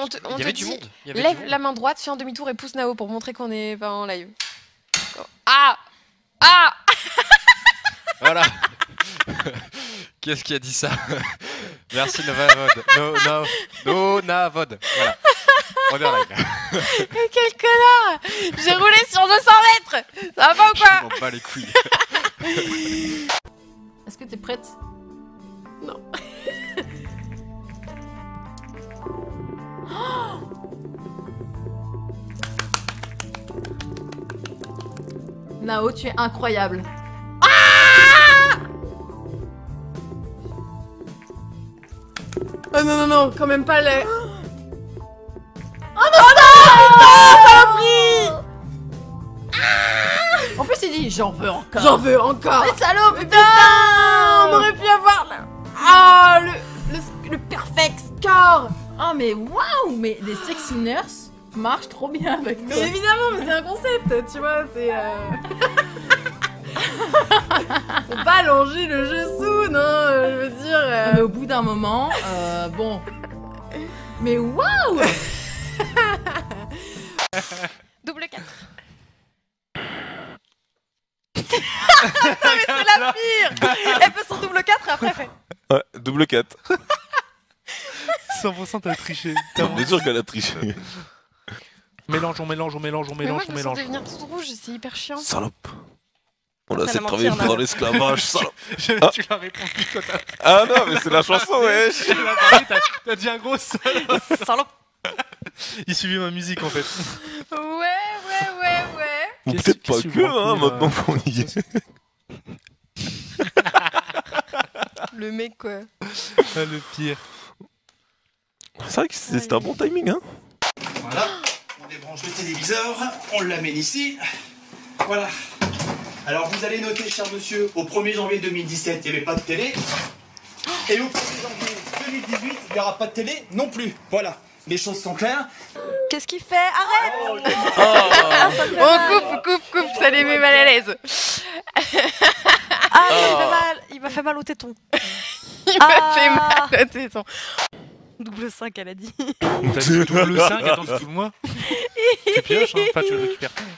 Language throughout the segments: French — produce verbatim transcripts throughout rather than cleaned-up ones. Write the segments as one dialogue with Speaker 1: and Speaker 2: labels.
Speaker 1: on te, on
Speaker 2: Il y
Speaker 1: te
Speaker 2: avait
Speaker 1: dit,
Speaker 2: du monde. Il y avait
Speaker 1: lève
Speaker 2: du monde.
Speaker 1: la main droite, fais un demi-tour et pousse Nao pour montrer qu'on est pas en live. Ah Ah
Speaker 2: Voilà. Qu'est-ce qui a dit ça? Merci Novavod. No, no, no, Navod. Voilà. On est en live.
Speaker 1: Mais quel connard! J'ai roulé sur deux cents mètres! Ça va pas ou
Speaker 2: Je
Speaker 1: quoi?
Speaker 2: m'en bats les couilles.
Speaker 1: Est-ce que t'es prête? Non. Nao, tu es incroyable. Ah! Oh non, non, non, quand même pas le... Oh non, non, non, ça l'a pris. En plus, il dit j'en veux encore. J'en veux encore. Mais salaud, putain, on aurait pu avoir le... Ah, le, le, le perfect score.
Speaker 3: Oh mais waouh, mais les sexy nurses marchent trop bien avec toi.
Speaker 1: Mais évidemment, mais c'est un concept, tu vois, c'est... Euh... Faut pas allonger le jeu sous, non, euh, je veux dire... Euh...
Speaker 3: Mais au bout d'un moment, euh, bon... Mais waouh.
Speaker 1: Double quatre. Non mais c'est la pire. Elle fait son double quatre et après elle fait...
Speaker 4: Ouais, double quatre.
Speaker 5: cent pour cent t'as triché.
Speaker 4: Bien sûr qu'elle a triché.
Speaker 5: Mélange, on mélange, on mélange, on
Speaker 1: Mais moi
Speaker 5: mélange,
Speaker 1: je
Speaker 5: on
Speaker 1: me sens
Speaker 5: mélange.
Speaker 1: devenir toute rouge, c'est hyper chiant.
Speaker 4: Salope. On a
Speaker 1: Ça
Speaker 4: assez
Speaker 1: va
Speaker 4: travaillé
Speaker 1: mentir,
Speaker 4: pendant
Speaker 1: là.
Speaker 4: l'esclavage, salope.
Speaker 5: Je-
Speaker 4: Ah.
Speaker 5: Tu l'as répondu quand t'as
Speaker 4: Ah non, mais c'est la chanson, wesh.
Speaker 5: tu l'as parlé, t'as- t'as dit un gros salope.
Speaker 1: Salope.
Speaker 5: Il suivait ma musique en fait.
Speaker 1: Ouais, ouais, ouais, ouais.
Speaker 4: Ou
Speaker 5: Qu'est-ce-
Speaker 4: peut-être pas
Speaker 5: qu'est-ce que
Speaker 4: que,
Speaker 5: vous
Speaker 4: hein,
Speaker 5: racontez, là
Speaker 4: maintenant qu'on y est.
Speaker 1: Le mec quoi.
Speaker 5: Ah, le pire.
Speaker 4: C'est vrai que c'est- c'était un bon timing, hein.
Speaker 6: Voilà, on débranche le téléviseur, on l'amène ici. Voilà. Alors vous allez noter, cher monsieur, au premier janvier deux mille dix-sept, il n'y avait pas de télé. Et au premier janvier deux mille dix-huit, il n'y aura pas de télé non plus. Voilà, les choses sont claires.
Speaker 1: Qu'est-ce qu'il fait? Arrête!
Speaker 4: Oh.
Speaker 1: Bon, coupe, coupe, coupe, ça les met mal à l'aise.
Speaker 7: Ah, ça me fait mal. Il m'a fait mal au téton.
Speaker 1: Il m'a
Speaker 7: Ah.
Speaker 1: fait mal au téton. Double cinq, elle a dit.
Speaker 5: T'as dit double cinq, attends, tu le moi. Tu pioches, hein. Enfin, tu le récupères pas.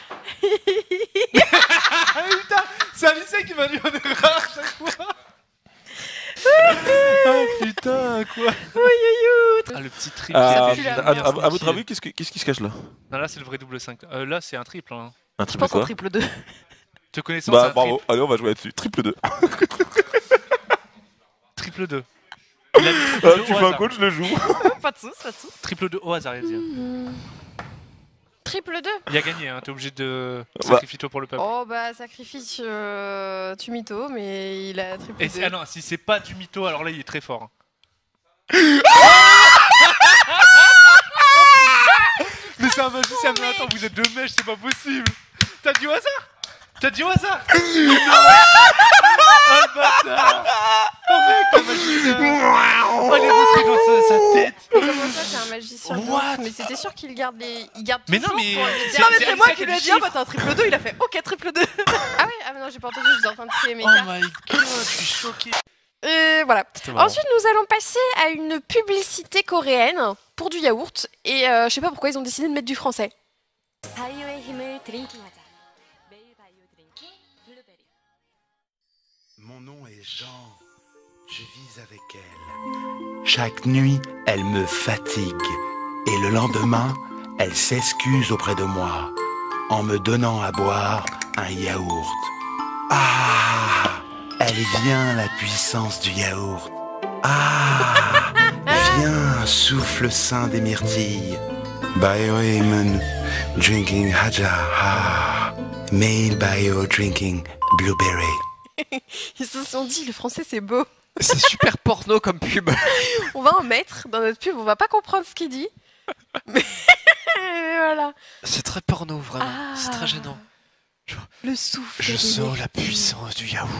Speaker 5: Ah putain, c'est Alicia qui m'a dit en erreur à chaque fois. Oh putain, quoi. Ah, le petit triple.
Speaker 4: Ah,
Speaker 5: ça
Speaker 4: à,
Speaker 5: fait
Speaker 1: plus la
Speaker 5: la
Speaker 4: à-
Speaker 5: merde,
Speaker 4: à- à votre
Speaker 5: tranquille.
Speaker 4: avis, qu'est-ce que- qu'est-ce qui se cache là?
Speaker 5: Non, là, c'est le vrai double cinq. Euh, là, c'est un triple. Hein.
Speaker 4: Un
Speaker 7: Je
Speaker 4: triple
Speaker 7: pense en
Speaker 4: quoi?
Speaker 7: triple deux.
Speaker 5: Te connaissant,
Speaker 4: Bah
Speaker 5: c'est un
Speaker 4: bravo,
Speaker 5: triple.
Speaker 4: allez on va jouer là-dessus. Triple deux.
Speaker 5: Triple deux. Il a mis triple
Speaker 4: Ah,
Speaker 5: deux
Speaker 4: tu
Speaker 5: au
Speaker 4: fais un
Speaker 5: hasard.
Speaker 4: call, je le joue.
Speaker 7: Pas de sous, pas de sous.
Speaker 5: Triple deux au hasard, il a dit.
Speaker 1: Triple deux.
Speaker 5: Il a gagné, hein. T'es obligé de
Speaker 4: Bah.
Speaker 5: sacrifier toi pour le peuple.
Speaker 1: Oh bah sacrifice euh, tu mytho, mais il a triple
Speaker 5: Et
Speaker 1: deux.
Speaker 5: si- ah non, si c'est pas du mytho, alors là, il est très fort. Mais c'est un magicien, mais attends, vous êtes deux mèches, c'est pas possible. T'as dit au hasard? T'as dit au hasard? Oh le bâtard! Oh mec, un magicien! Oh les rentrées dans sa, sa tête!
Speaker 1: Comment ça, c'est un magicien? de
Speaker 5: What?
Speaker 1: ouf. Mais c'était sûr qu'il garde les. Il garde
Speaker 5: Mais non,
Speaker 1: toujours
Speaker 5: mais-
Speaker 1: pour les
Speaker 5: c'est-
Speaker 1: dire-
Speaker 7: Non, mais
Speaker 5: c'est
Speaker 7: c'est moi
Speaker 5: Alicia
Speaker 7: qui
Speaker 5: qui
Speaker 7: lui
Speaker 5: a
Speaker 7: ai
Speaker 5: dit
Speaker 7: dit, ah bah t'as un triple deux, il a fait ok, triple deux.
Speaker 1: Ah ouais, ah mais non, j'ai pas entendu, j'étais en train de trier mes
Speaker 5: Oh
Speaker 1: cartes.
Speaker 5: my god, je suis choqué!
Speaker 1: Et voilà.
Speaker 5: C'était marrant.
Speaker 1: Ensuite, nous allons passer à une publicité coréenne pour du yaourt. Et euh, je sais pas pourquoi ils ont décidé de mettre du français.
Speaker 8: Mon nom est Jean, je vis avec elle. Chaque nuit, elle me fatigue. Et le lendemain, elle s'excuse auprès de moi en me donnant à boire un yaourt. Ah, elle vient la puissance du yaourt. Ah, viens, souffle saint des myrtilles. Bioeman drinking haja. Ah, made bio drinking blueberry.
Speaker 1: Ils se sont dit, le français c'est beau.
Speaker 2: C'est super porno comme pub.
Speaker 1: On va en mettre dans notre pub, on va pas comprendre ce qu'il dit. Mais voilà.
Speaker 2: C'est très porno, vraiment.
Speaker 1: Ah.
Speaker 2: C'est très gênant.
Speaker 1: Le souffle.
Speaker 2: Je
Speaker 1: des
Speaker 2: sens la
Speaker 1: myrtilles.
Speaker 2: puissance du yaourt.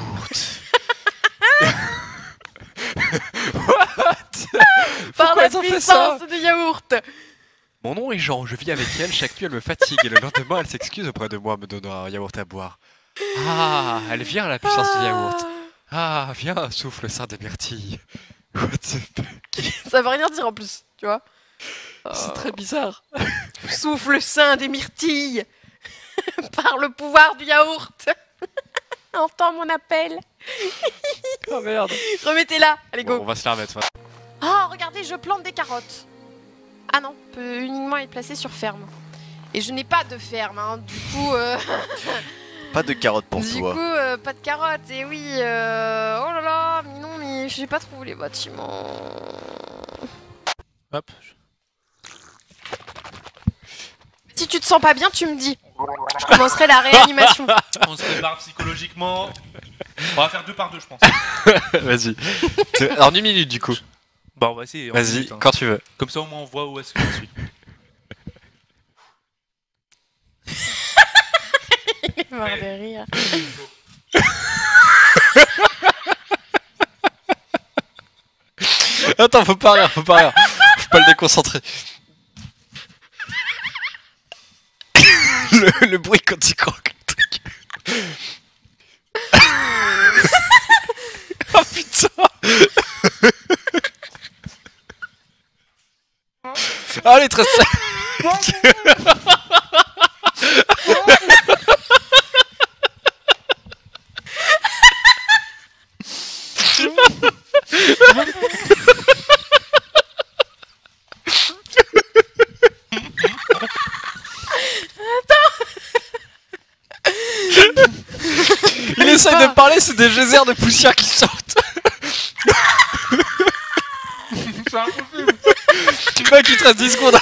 Speaker 1: Par
Speaker 2: Pourquoi
Speaker 1: la
Speaker 2: ils ont fait ça?
Speaker 1: puissance du yaourt.
Speaker 2: Mon nom est Jean, je vis avec elle, chaque nuit elle me fatigue et le lendemain elle s'excuse auprès de moi en me donnant un yaourt à boire. Ah, elle vient à la puissance du yaourt. Ah, viens, souffle saint des myrtilles. What the fuck?
Speaker 1: Ça veut rien dire en plus, tu vois.
Speaker 2: C'est très bizarre.
Speaker 1: Souffle sain des myrtilles. Par le pouvoir du yaourt. Entends mon appel.
Speaker 2: Oh merde.
Speaker 1: Remettez-la. Allez, go.
Speaker 2: Bon, on va se la remettre.
Speaker 1: Oh, regardez, je plante des carottes. Ah non, peut uniquement être placé sur ferme. Et je n'ai pas de ferme, hein. Du coup... Euh...
Speaker 4: Pas de carottes pour
Speaker 1: du
Speaker 4: toi.
Speaker 1: coup, euh, pas de carottes. Et oui, euh... oh là là, mais non, mais j'ai pas trouvé les bâtiments.
Speaker 5: Hop.
Speaker 1: Si tu te sens pas bien, tu me dis. Je commencerai la réanimation.
Speaker 5: On se prépare psychologiquement. On va faire deux par deux, je pense.
Speaker 2: Vas-y. En une minute, du coup.
Speaker 5: Bah, on va essayer. en
Speaker 2: Vas-y,
Speaker 5: minute, hein.
Speaker 2: quand tu veux.
Speaker 5: Comme ça, au moins, on voit où est-ce que je suis.
Speaker 1: Il est mort de rire.
Speaker 2: Attends, faut pas rire, faut pas rire. Faut pas le déconcentrer. le, le bruit quand il croque le truc. Oh putain. Allez, très Il essaye de parler, c'est des geysers de poussière qui sortent.
Speaker 5: C'est impossible.
Speaker 2: Mec, il te reste dix secondes.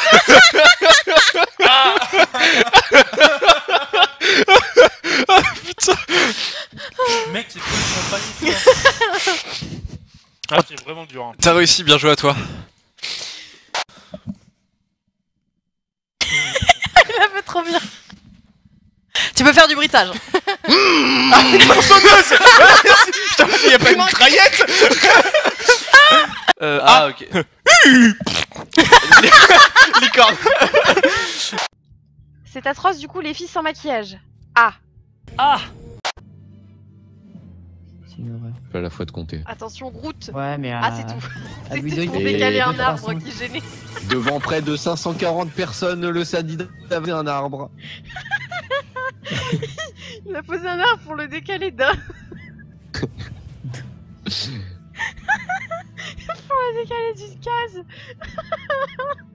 Speaker 2: Oh putain.
Speaker 5: Mec, c'est quoi le compagnie? Ah, c'est vraiment dur. Hein.
Speaker 2: T'as réussi, bien joué à toi.
Speaker 1: Il a fait trop bien. Tu peux faire du bruitage.
Speaker 5: Ah, une moissonneuse. Putain, il y a pas une mitraillette.
Speaker 4: Euh, ah, ok.
Speaker 5: Licorne.
Speaker 1: C'est atroce du coup les filles sans maquillage. Ah.
Speaker 3: Ah.
Speaker 9: C'est une horreur.
Speaker 10: Pas à la fois de compter.
Speaker 1: Attention Groot.
Speaker 9: Ouais, mais
Speaker 1: Ah
Speaker 9: à-
Speaker 1: c'est tout.
Speaker 9: à
Speaker 1: C'était
Speaker 9: Ludo, il
Speaker 1: pour
Speaker 9: fait
Speaker 1: décaler
Speaker 9: deux,
Speaker 1: un
Speaker 9: trois
Speaker 1: arbre
Speaker 9: cents.
Speaker 1: qui gênait.
Speaker 10: Devant près de cinq cent quarante personnes, le sadide avait un arbre.
Speaker 1: Il a posé un arbre pour le décaler d'un. Pour le décaler d'une case.